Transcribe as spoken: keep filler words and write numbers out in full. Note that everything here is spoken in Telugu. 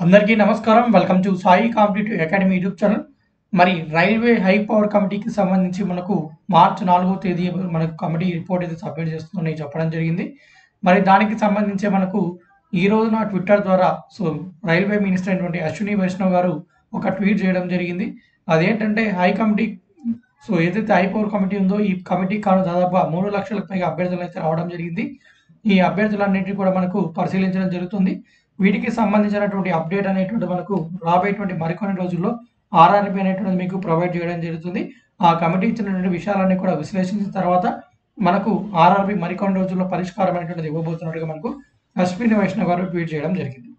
అందరికీ నమస్కారం. Welcome to Sai competitive academy YouTube channel. మరి రైల్వే హై పవర్ కమిటీకి సంబంధించి మనకు మార్చి నాలుగో తేదీ మనకు కమిటీ రిపోర్ట్ అయితే సబ్మిట్ చేస్తుందని చెప్పడం జరిగింది. మరి దానికి సంబంధించి మనకు ఈ రోజున ట్విట్టర్ ద్వారా సో రైల్వే మినిస్టర్ అయినటువంటి అశ్విని వైష్ణవ్ గారు ఒక ట్వీట్ చేయడం జరిగింది. అదేంటంటే హై కమిటీ సో ఏదైతే హై పవర్ కమిటీ ఉందో ఈ కమిటీకి కాను దాదాపుగా మూడు లక్షలకు పైగా అభ్యర్థులు అయితే రావడం జరిగింది. ఈ అభ్యర్థులన్నింటినీ కూడా మనకు పరిశీలించడం జరుగుతుంది. వీటికి సంబంధించినటువంటి అప్డేట్ అనేటువంటి మనకు రాబోయేటువంటి మరికొన్ని రోజుల్లో ఆర్ఆర్బీ అనేటువంటిది మీకు ప్రొవైడ్ చేయడం జరుగుతుంది. ఆ కమిటీ ఇచ్చినటువంటి విషయాలన్నీ కూడా విశ్లేషించిన తర్వాత మనకు ఆర్ఆర్బీ మరికొన్ని రోజుల్లో పరిష్కారం అనేటువంటిది ఇవ్వబోతున్నట్టుగా మనకు అశ్విని వైష్ణవ్ గారు ట్వీట్ చేయడం జరిగింది.